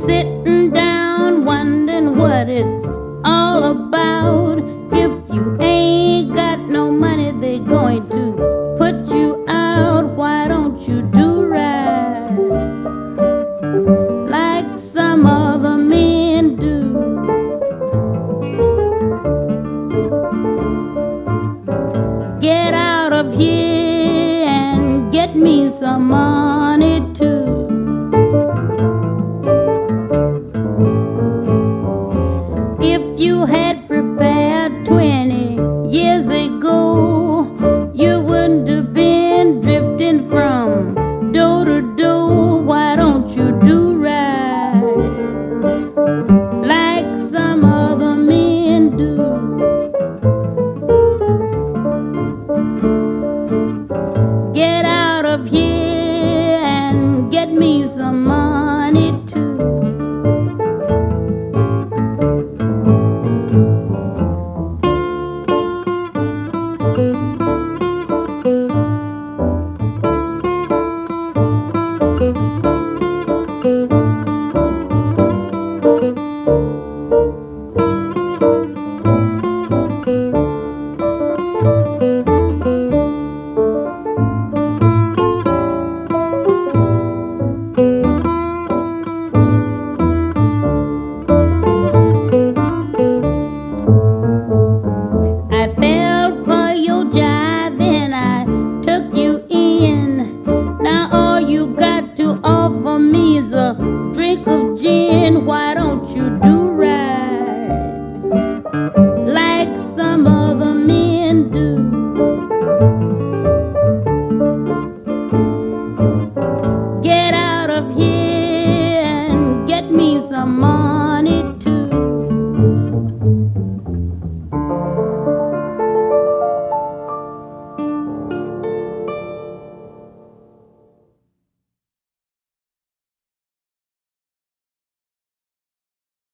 sitting down wondering what it's all about. If you ain't got no money, they're going to put you out. Why don't you do right like some other men do? Get out of here and get me some money too. If you had prepared 20 years ago, you wouldn't have been drifting from door to door. Why don't you do right like some other men do? Get out of here and get me some money too. I fell for your jive, then I took you in. Now all you got to offer me is a drink of gin. Why don't you do right like some other men do? Get out of here